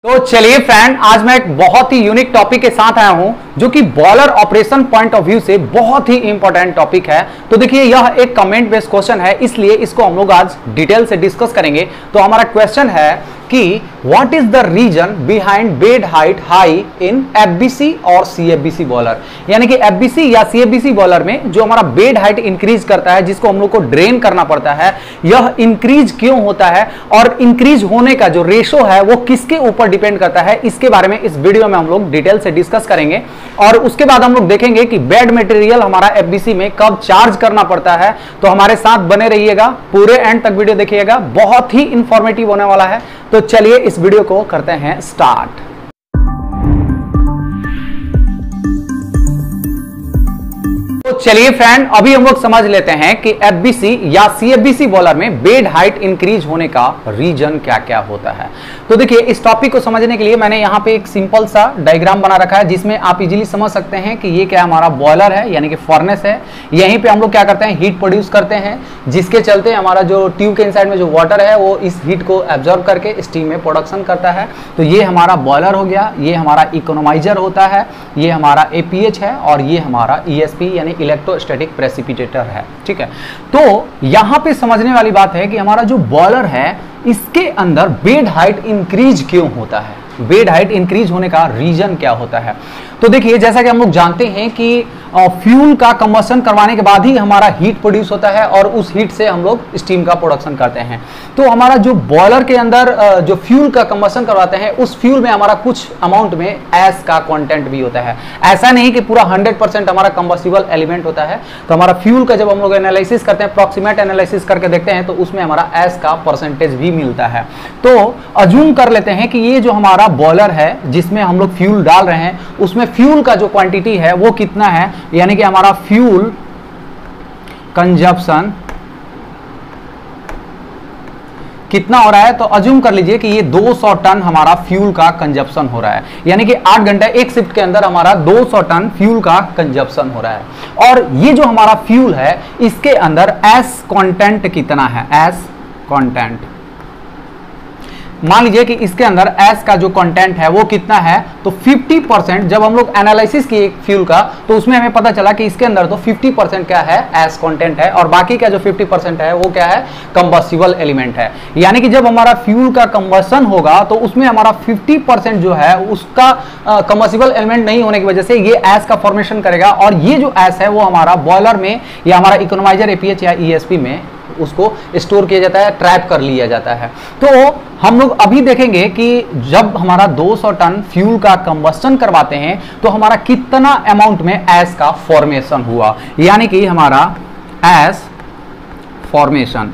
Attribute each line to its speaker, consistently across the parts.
Speaker 1: तो चलिए फ्रेंड, आज मैं एक बहुत ही यूनिक टॉपिक के साथ आया हूं जो कि boiler operation point of view से बहुत ही इंपॉर्टेंट टॉपिक है। तो देखिए, यह एक कमेंट बेस्ड क्वेश्चन है, इसलिए इसको हम लोग आज डिटेल से डिस्कस करेंगे। तो हमारा क्वेश्चन है कि what is the reason behind bed height high in FBC और सीएफबीसी बॉलर। यानी कि एफबीसी या सीएफबीसी बॉलर में जो हमारा बेड हाइट इंक्रीज करता है, जिसको हम लोग को ड्रेन करना पड़ता है, यह इंक्रीज क्यों होता है और इंक्रीज होने का जो रेशो है वो किसके ऊपर डिपेंड करता है, इसके बारे में इस वीडियो में हम लोग डिटेल से डिस्कस करेंगे। और उसके बाद हम लोग देखेंगे कि बेड मटेरियल हमारा एफबीसी में कब चार्ज करना पड़ता है। तो हमारे साथ बने रहिएगा, पूरे एंड तक वीडियो देखिएगा, बहुत ही इंफॉर्मेटिव होने वाला है। तो चलिए इस वीडियो को करते हैं स्टार्ट। तो चलिए फ्रेंड, अभी हम लोग समझ लेते हैं कि एफबीसी या सीएफबीसी बॉलर में बेड हाइट इंक्रीज होने का रीजन क्या क्या होता है। तो देखिए, इस टॉपिक को समझने के लिए मैंने यहाँ पे एक सिंपल सा डायग्राम बना रखा है, जिसमें आप इजीली समझ सकते हैं कि ये क्या हमारा बॉयलर है, यानी कि फर्नेस है। यहीं पे हम लोग क्या करते हैं, हीट प्रोड्यूस करते हैं, जिसके चलते हमारा जो ट्यूब के इनसाइड में जो वाटर है वो इस हीट को एब्जॉर्ब करके स्टीम में प्रोडक्शन करता है। तो ये हमारा बॉयलर हो गया, ये हमारा इकोनोमाइजर होता है, ये हमारा एपीएच है और ये हमारा ईएसपी यानी इलेक्ट्रोस्टैटिक प्रेसिपिटेटर है। ठीक है, तो यहां पे समझने वाली बात है कि हमारा जो बॉयलर है इसके अंदर बेड हाइट इंक्रीज क्यों होता है, बेड हाइट इंक्रीज होने का रीजन क्या होता है। तो देखिए, जैसा कि हम लोग जानते हैं कि फ्यूल का कंबशन करवाने के बाद ही हमारा हीट प्रोड्यूस होता है और उस हीट से हम लोग स्टीम का प्रोडक्शन करते हैं। तो हमारा जो बॉयलर के अंदर जो फ्यूल का कंबशन करवाते हैं, उस फ्यूल में हमारा कुछ अमाउंट में एस का कंटेंट भी होता है। ऐसा नहीं कि पूरा 100% हमारा कंबस्टिबल एलिमेंट होता है। तो हमारा फ्यूल का जब हम लोग एनालिसिस करते हैं, अप्रॉक्सीमेट एनालिसिस करके देखते हैं, तो उसमें हमारा एस का परसेंटेज भी मिलता है। तो अज्यूम कर लेते हैं कि ये जो हमारा बॉयलर है जिसमें हम लोग फ्यूल डाल रहे हैं, उसमें फ्यूल का जो क्वांटिटी है वो कितना है, यानी कि हमारा फ्यूल कंजप्शन कितना हो रहा है। तो अज्यूम कर लीजिए कि ये 200 टन हमारा फ्यूल का कंजप्शन हो रहा है, यानी कि 8 घंटे एक शिफ्ट के अंदर हमारा 200 टन फ्यूल का कंजप्शन हो रहा है। और ये जो हमारा फ्यूल है इसके अंदर एस कंटेंट कितना है, एस कंटेंट मान लीजिए कि इसके अंदर एस का जो कंटेंट है वो कितना है, तो 50%। जब हम लोग एनालिसिस किए फ्यूल का तो उसमें हमें पता चला कि इसके अंदर तो 50% क्या है, एस कंटेंट है, और बाकी का जो 50% है वो क्या है, कंबस्टिबल एलिमेंट है। यानी कि जब हमारा फ्यूल का कंबशन होगा तो उसमें हमारा 50% जो है उसका कंबस्टिबल एलिमेंट नहीं होने की वजह से ये एस का फॉर्मेशन करेगा, और ये जो एस है वो हमारा बॉयलर में या हमारा इकोनोमाइजर एपीएच या ईएसपी में उसको स्टोर किया जाता है, ट्रैप कर लिया जाता है। तो हम लोग अभी देखेंगे कि जब हमारा 200 टन फ्यूल का कंबस्टन करवाते हैं तो हमारा कितना अमाउंट में एस का फॉर्मेशन हुआ, यानी कि हमारा एस फॉर्मेशन,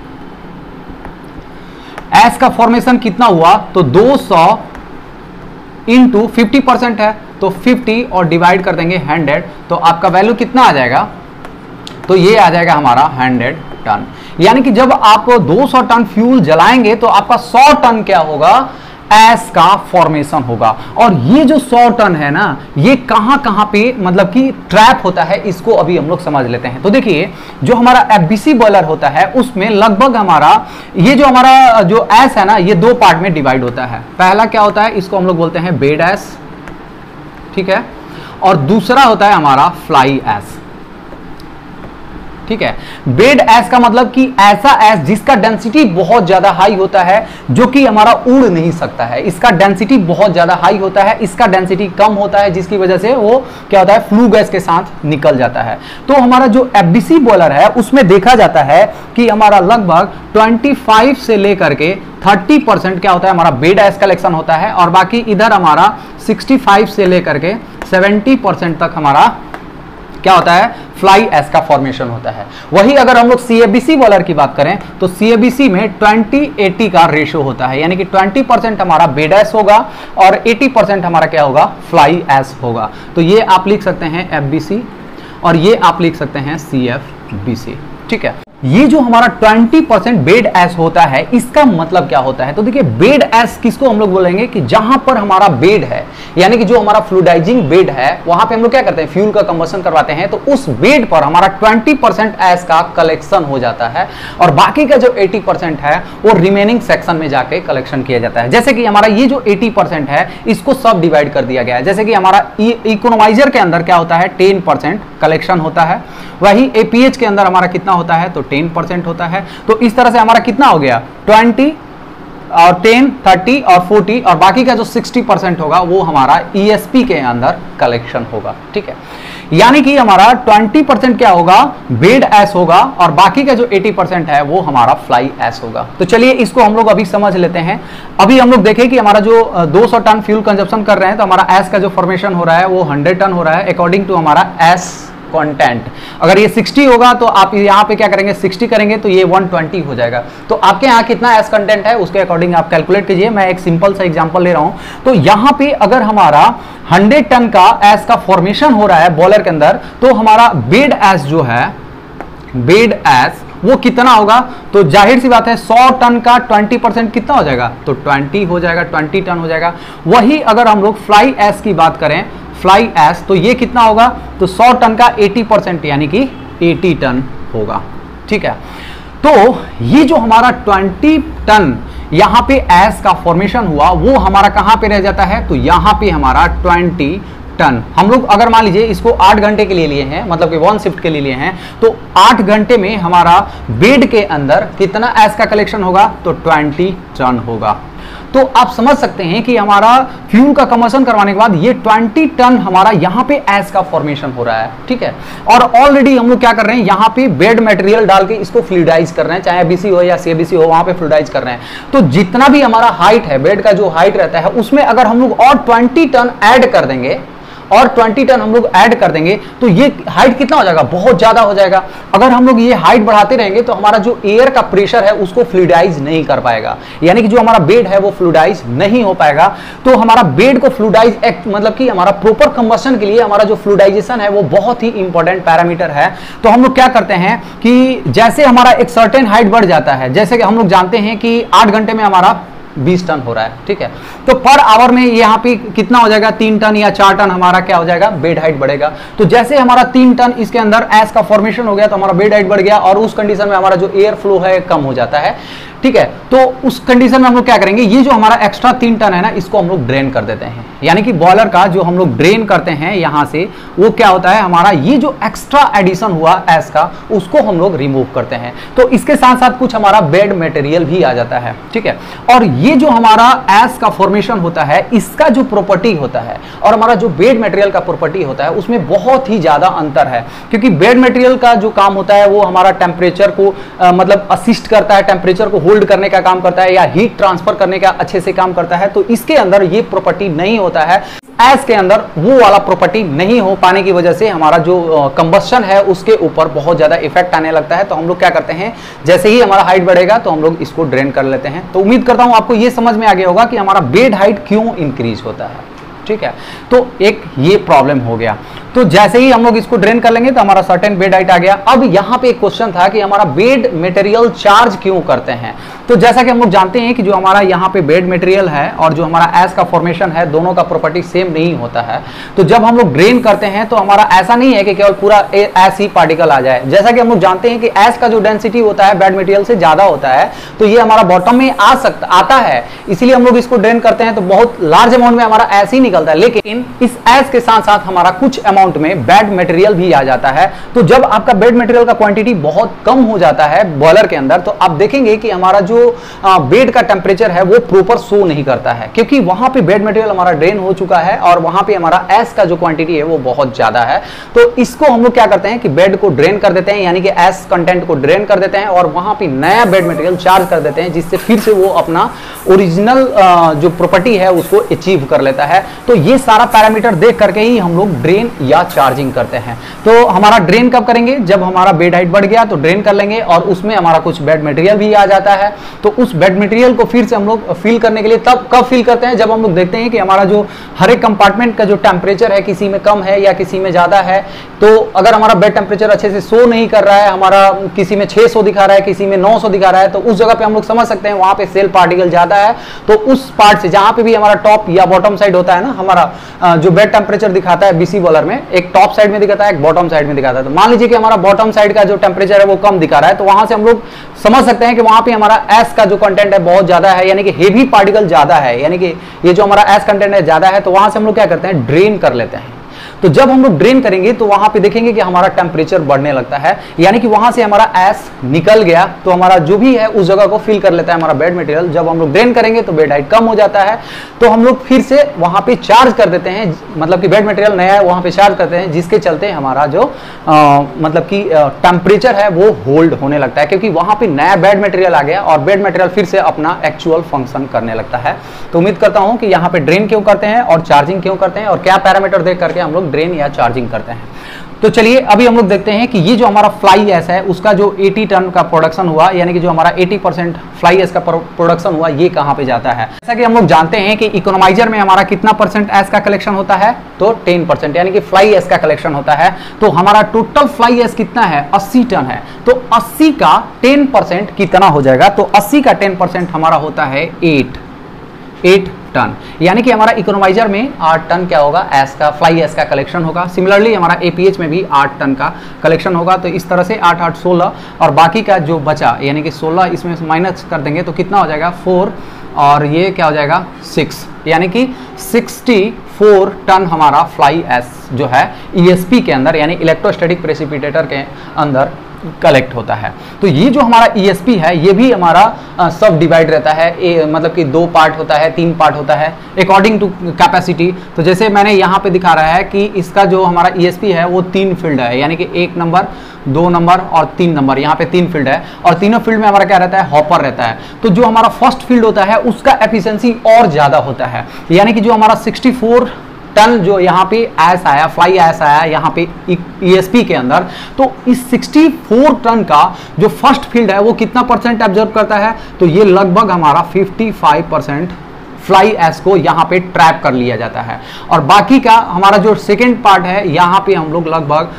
Speaker 1: एस का फॉर्मेशन कितना हुआ, तो 200 इंटू 50% है, तो 50 और डिवाइड कर देंगे 100, तो आपका वैल्यू कितना आ जाएगा, तो ये आ जाएगा हमारा 100 टन। यानी कि जब आप 200 टन फ्यूल जलाएंगे तो आपका 100 टन क्या होगा, एस का फॉर्मेशन होगा। और ये जो 100 टन है ना, ये कहां कहां पे मतलब कि ट्रैप होता है, इसको अभी हम लोग समझ लेते हैं। तो देखिए, जो हमारा एफबीसी बॉयलर होता है उसमें लगभग हमारा ये जो हमारा जो एस है ना, ये 2 पार्ट में डिवाइड होता है। पहला क्या होता है, इसको हम लोग बोलते हैं बेड एस, ठीक है, और दूसरा होता है हमारा फ्लाई एस। ठीक है, बेड एस का मतलब कि ऐसा एस जिसका डेंसिटी बहुत ज्यादा हाई होता है, जो कि हमारा उड़ नहीं सकता है, इसका डेंसिटी बहुत ज्यादा हाई होता है, इसका डेंसिटी कम होता है, जिसकी वजह से वो क्या होता है, फ्लू गैस के साथ निकल जाता है। तो हमारा जो एफबीसी बॉयलर है उसमें देखा जाता है कि हमारा लगभग 25 से लेकर के 30% क्या होता है, हमारा बेड एस कलेक्शन होता है, और बाकी इधर हमारा 65 से लेकर के 70% तक हमारा क्या होता है, फ्लाई एस का फॉर्मेशन होता है। वही अगर हम लोग सीएफबीसी बॉयलर की बात करें तो सीएफबीसी में 20-80 का रेशियो होता है, यानी कि 20% हमारा बेड एस होगा और 80% हमारा क्या होगा, फ्लाई एस होगा। तो ये आप लिख सकते हैं एफबीसी और ये आप लिख सकते हैं सीएफबीसी। ठीक है, ये जो हमारा 20% बेड एस होता है, इसका मतलब क्या होता है? तो देखिए, बेड एस किसको हम लोग बोलेंगे कि जहां पर हमारा बेड है, यानी कि जो हमारा फ्लूइडाइजिंग बेड है, वहां पे हम लोग क्या करते हैं, फ्यूल का कंबशन करवाते हैं, तो उस बेड पर हमारा 20% एस का कलेक्शन हो जाता है और बाकी का जो 80% है वो रिमेनिंग सेक्शन में जाके कलेक्शन किया जाता है। जैसे कि हमारा ये जो 80% है, इसको सब डिवाइड कर दिया गया है। जैसे कि हमारा इकोनोमाइजर के अंदर क्या होता है, 10% कलेक्शन होता है, वही एपीएच के अंदर हमारा कितना होता है, तो 10% होता है। तो इस तरह से हमारा कितना हो गया, 20 और 10, 30 और 40 और बाकी का जो 60% होगा वो हमारा ईएसपी के अंदर कलेक्शन होगा। ठीक है, यानी कि हमारा 20% क्या होगा, बेड एस होगा और बाकी का जो 80% है वो हमारा फ्लाई एस होगा। तो चलिए इसको हम लोग अभी समझ लेते हैं। अभी हम लोग देखें कि हमारा जो 200 टन फ्यूल कंजप्शन कर रहे हैं, तो हमारा एस का जो फॉर्मेशन हो रहा है वो 100 टन हो रहा है अकॉर्डिंग टू हमारा एस कंटेंट। अगर ये 60 होगा तो आप यहाँ पे क्या करेंगे, 60 करेंगे तो ये 120 हो जाएगा। तो आपके यहाँ कितना एस कंटेंट है उसके अकॉर्डिंग आप कैलकुलेट कीजिए। मैं एक सिंपल सा एग्जांपल ले रहा हूं। तो यहाँ पे अगर हमारा 100 टन का एस का फॉर्मेशन हो रहा है बॉयलर के अंदर, तो हमारा बेड एस जो है, बेड एस वो कितना होगा, तो जाहिर सी बात है 100 टन का 20% कितना हो जाएगा, तो 20 हो जाएगा, 20 टन हो जाएगा। वही अगर हम लोग फ्लाई एस की बात करें, फ्लाई एस, तो ये कितना होगा, तो 100 टन का 80% यानी कि 80 टन होगा। ठीक है, तो ये जो हमारा 20 टन यहां पे एस का फॉर्मेशन हुआ वो हमारा कहां पे रह जाता है, तो यहां पे हमारा 20 टन हम लोग अगर मान लीजिए इसको 8 घंटे के लिए लिए हैं, मतलब कि 1 शिफ्ट के लिए लिए हैं, तो 8 घंटे में हमारा बेड के अंदर कितना एस का कलेक्शन होगा, तो 20 टन होगा। तो आप समझ सकते हैं कि हमारा फ्यूल का कंबशन करवाने के बाद ये 20 टन हमारा यहाँ पे एस का फॉर्मेशन हो रहा है। ठीक है, और ऑलरेडी हम लोग क्या कर रहे हैं, यहाँ पे बेड मटेरियल डाल के इसको फ्लूइडाइज कर रहे हैं, चाहे बीसी हो या सीबीसी हो, वहां पे फ्लूइडाइज कर रहे हैं। तो जितना भी हमारा हाइट है, बेड का जो हाइट रहता है, उसमें अगर हम लोग और 20 टन ऐड कर देंगे, और 20 टन हम लोग ऐड कर देंगे, तो ये हाइट कितना हो जाएगा, बहुत ज्यादा हो जाएगा। अगर हम लोग ये हाइट बढ़ाते रहेंगे तो हमारा जो एयर का प्रेशर है उसको फ्लूइडाइज नहीं कर पाएगा, यानी कि जो हमारा बेड है वो फ्लूइडाइज नहीं हो पाएगा। तो हमारा बेड को फ्लूइडाइज मतलब कि हमारा प्रॉपर कंबशन के लिए हमारा जो फ्लूइडाइजेशन है वो बहुत ही इंपॉर्टेंट पैरामीटर है। तो हम लोग क्या करते हैं कि जैसे हमारा एक सर्टेन हाइट बढ़ जाता है, जैसे कि हम लोग जानते हैं कि 8 घंटे में हमारा 20 टन हो रहा है। ठीक है, तो पर आवर में यहाँ पे कितना हो जाएगा, 3 टन या 4 टन हमारा क्या हो जाएगा, बेड हाइट बढ़ेगा। तो जैसे हमारा 3 टन इसके अंदर एस का फॉर्मेशन हो गया तो हमारा बेड हाइट बढ़ गया, और उस कंडीशन में हमारा जो एयर फ्लो है कम हो जाता है। ठीक है, तो उस कंडीशन में हम लोग क्या करेंगे, ये जो हमारा एक्स्ट्रा 3 टन है ना, इसको हम लोग ड्रेन कर देते हैं, यानी कि बॉयलर का जो हम लोग ड्रेन करते हैं यहां से, वो क्या होता है, हमारा ये जो एक्स्ट्रा एडिशन हुआ एस का, उसको हम लोग रिमूव करते हैं। तो इसके साथ साथ कुछ हमारा बेड मटेरियल भी आ जाता है। ठीक है, और ये जो हमारा एस का फॉर्मेशन होता है, इसका जो प्रॉपर्टी होता है और हमारा जो बेड मटेरियल का प्रॉपर्टी होता है, उसमें बहुत ही ज्यादा अंतर है। क्योंकि बेड मटेरियल का जो काम होता है वो हमारा टेम्परेचर को मतलब असिस्ट करता है, टेम्परेचर को होल्ड करने का काम करता है, या हीट ट्रांसफर करने का अच्छे से काम करता है। तो इसके अंदर ये प्रॉपर्टी नहीं होता है, एस के अंदर वो वाला प्रॉपर्टी नहीं हो पाने की वजह से हमारा जो कंबस्शन है उसके ऊपर बहुत ज्यादा इफेक्ट आने लगता है। तो हम लोग क्या करते हैं, जैसे ही हमारा हाइट बढ़ेगा तो हम लोग इसको ड्रेन कर लेते हैं। तो उम्मीद करता हूं आपको ये समझ में आ गया होगा कि हमारा बेड हाइट क्यों इंक्रीज होता है। ठीक है, तो एक ये प्रॉब्लम हो गया। तो जैसे ही हम लोग इसको ड्रेन कर लेंगे तो हमारा सर्टेन बेड हाइट आ गया। अब यहाँ पे एक क्वेश्चन था कि हमारा बेड मटेरियल चार्ज क्यों करते हैं। तो जैसा कि हम लोग जानते हैं कि जो हमारा यहाँ पे बेड मटेरियल है और जो हमारा एस का फॉर्मेशन है, दोनों का प्रॉपर्टी सेम नहीं होता है। तो जब हम लोग ड्रेन करते हैं तो हमारा ऐसा नहीं है कि केवल पूरा एस ही पार्टिकल आ जाए। जैसा कि हम लोग जानते हैं कि एस का जो डेंसिटी होता है बेड मटेरियल से ज्यादा होता है, तो ये हमारा बॉटम में आता है, इसीलिए हम लोग इसको ड्रेन करते हैं तो बहुत लार्ज अमाउंट में हमारा एस ही निकलता है। लेकिन इस एस के साथ साथ हमारा कुछ अमाउंट में बेड मटेरियल भी आ जाता है। तो जब आपका बेड मटेरियल का क्वांटिटी बहुत कम हो जाता है बॉयलर के अंदर, तो आप देखेंगे कि हमारा जो बेड का टेम्परेचर है वो प्रॉपर शो नहीं करता है, क्योंकि वहां पे बेड मटेरियल हमारा ड्रेन हो चुका है और वहां पे हमारा एस का जो क्वांटिटी है वो बहुत ज्यादा है। तो इसको हम लोग क्या करते हैं कि बेड को ड्रेन कर देते हैं, यानी कि एस कंटेंट को ड्रेन कर देते हैं और वहां पे नया बेड मटेरियल चार्ज कर देते हैं, जिससे फिर से वो अपना ओरिजिनल जो प्रॉपर्टी है उसको अचीव कर लेता है। तो ये सारा पैरामीटर देख करके ही हम लोग ड्रेन या चार्जिंग करते हैं। तो हमारा ड्रेन कब करेंगे, जब हमारा बेड हाइट बढ़ गया तो ड्रेन कर लेंगे, और उसमें हमारा कुछ बेड मटेरियल भी आ जाता है। तो उस बेड मटेरियल को फिर से हम लोग फिल करने के लिए तब कब फिल करते हैं, जब हम लोग देखते हैं कि हमारा जो हर एक कंपार्टमेंट का जो टेम्परेचर है किसी में कम है या किसी में ज्यादा है। तो अगर हमारा बेड टेम्परेचर अच्छे से शो नहीं कर रहा है, हमारा किसी में 600 दिखा रहा है, किसी में 900 दिखा रहा है, तो उस जगह पे हम लोग समझ सकते हैं वहां पे सेल पार्टिकल ज्यादा है। तो उस पार्ट से जहां पे भी हमारा टॉप या बॉटम साइड होता है ना, हमारा जो बेड टेम्परेचर दिखाता है बीसी बॉलर में, एक टॉप साइड में दिखाता है, एक बॉटम साइड में दिखाता है। तो मान लीजिए कि हमारा बॉटम साइड का जो टेम्परेचर है वो कम दिखा रहा है, तो वहां से हम लोग समझ सकते हैं कि वहां पे हमारा एस का जो कंटेंट है बहुत ज्यादा है, यानी कि हेवी पार्टिकल ज्यादा है, यानी कि ये जो हमारा एस कंटेंट है ज्यादा है। तो वहां से हम लोग क्या करते हैं, ड्रेन कर लेते हैं। तो जब हम लोग ड्रेन करेंगे तो वहां पे देखेंगे कि हमारा टेम्परेचर बढ़ने लगता है, यानी कि वहां से हमारा एस निकल गया, तो हमारा जो भी है उस जगह को फिल कर लेता है हमारा बेड मटेरियल। जब हम लोग ड्रेन करेंगे तो बेड हाइट कम हो जाता है, तो हम लोग फिर से वहां पे चार्ज कर देते हैं, मतलब कि बेड मटेरियल नया है वहां पे चार्ज करते हैं, जिसके चलते हमारा जो मतलब कि टेम्परेचर है वो होल्ड होने लगता है, क्योंकि वहां पे नया बेड मटेरियल आ गया और बेड मटेरियल फिर से अपना एक्चुअल फंक्शन करने लगता है। तो उम्मीद करता हूं कि यहाँ पे ड्रेन क्यों करते हैं और चार्जिंग क्यों करते हैं और क्या पैरामीटर देख करके हम लोग ड्रेन या चार्जिंग करते हैं। तो चलिए अभी हम लोग देखते हैं कि ये जो हमारा फ्लाई एश है उसका जो 80 टन का प्रोडक्शन हुआ, यानी कि जो हमारा 80% फ्लाई एश का प्रोडक्शन हुआ, ये कहां पे जाता है। जैसा कि हम लोग जानते हैं कि इकोनोमाइजर में हमारा कितना परसेंट एश का कलेक्शन होता है, तो 10%, यानी कि फ्लाई एश का कलेक्शन होता है। तो हमारा टोटल फ्लाई एश कितना है, 80 टन है। तो 80 का 10% कितना हो जाएगा, तो 80 का 10% हमारा होता है 8 टन, यानी कि हमारा इकोनोमाइजर में 8 टन क्या होगा, एस का फ्लाई एश का कलेक्शन होगा। सिमिलरली हमारा एपीएच में भी 8 टन का कलेक्शन होगा। तो इस तरह से 8 8 16 और बाकी का जो बचा यानी कि 16 इसमें माइनस कर देंगे तो कितना हो जाएगा 4, और ये क्या हो जाएगा 6, यानी कि 64 टन हमारा फ्लाई एश जो है ईएसपी के अंदर यानी इलेक्ट्रोस्टैटिक प्रेसिपिटेटर के अंदर कलेक्ट होता है। तो ये जो हमारा ईएसपी है ये भी हमारा सब डिवाइड रहता है, मतलब कि 2 पार्ट होता है, 3 पार्ट होता है अकॉर्डिंग टू कैपेसिटी। तो जैसे मैंने यहाँ पे दिखा रहा है कि इसका जो हमारा ईएसपी है वो 3 फील्ड है, यानी कि 1 नंबर 2 नंबर और 3 नंबर, यहाँ पे 3 फील्ड है और तीनों फील्ड में हमारा क्या रहता है, हॉपर रहता है। तो जो हमारा फर्स्ट फील्ड होता है उसका एफिशिएंसी और ज्यादा होता है, यानी कि जो हमारा 64 टन जो यहाँ पे एस आया, फ्लाई एश आया यहाँ पे ईएसपी के अंदर, तो इस 64 टन का जो फर्स्ट फील्ड है वो कितना परसेंट एब्जॉर्ब करता है, तो ये लगभग हमारा 55% फ्लाई एश को यहाँ पे ट्रैप कर लिया जाता है। और बाकी का हमारा जो सेकेंड पार्ट है यहाँ पे हम लोग लगभग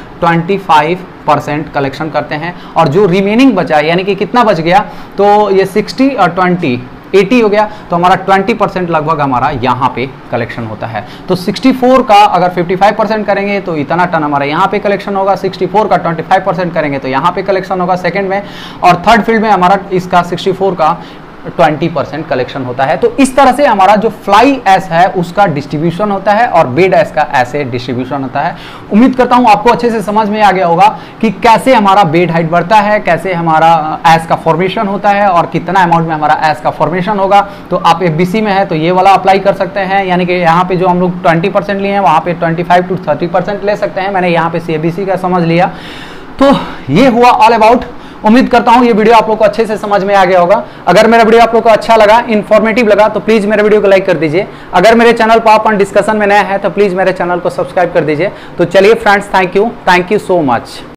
Speaker 1: 25% कलेक्शन करते हैं, और जो रिमेनिंग बचा यानी कि कितना बच गया, तो ये 60 और 20 80 हो गया, तो हमारा 20% लगभग हमारा यहाँ पे कलेक्शन होता है। तो 64 का अगर 55% करेंगे तो इतना टन हमारा यहाँ पे कलेक्शन होगा, 64 का 25% करेंगे तो यहाँ पे कलेक्शन होगा सेकंड में, और थर्ड फील्ड में हमारा इसका 64 का 20% कलेक्शन होता है। तो इस तरह से हमारा जो फ्लाई एश है उसका डिस्ट्रीब्यूशन होता है और बेड एश का ऐसे डिस्ट्रीब्यूशन होता है। उम्मीद करता हूं आपको अच्छे से समझ में आ गया होगा कि कैसे हमारा बेड हाइट बढ़ता है, कैसे हमारा एश का फॉर्मेशन होता है और कितना अमाउंट में हमारा एश का फॉर्मेशन होगा। तो आप एफबीसी में है तो ये वाला अप्लाई कर सकते हैं, यानी कि यहाँ पे जो हम लोग 20% लिए हैं वहाँ पे 25 to 30% ले सकते हैं। मैंने यहाँ पे सीएबीसी का समझ लिया। तो ये हुआ ऑल अबाउट। उम्मीद करता हूं ये वीडियो आप लोग को अच्छे से समझ में आ गया होगा। अगर मेरा वीडियो आप लोग को अच्छा लगा, इन्फॉर्मेटिव लगा, तो प्लीज मेरे वीडियो को लाइक कर दीजिए। अगर मेरे चैनल पर आप डिस्कशन में नया है तो प्लीज मेरे चैनल को सब्सक्राइब कर दीजिए। तो चलिए friends, thank you so much.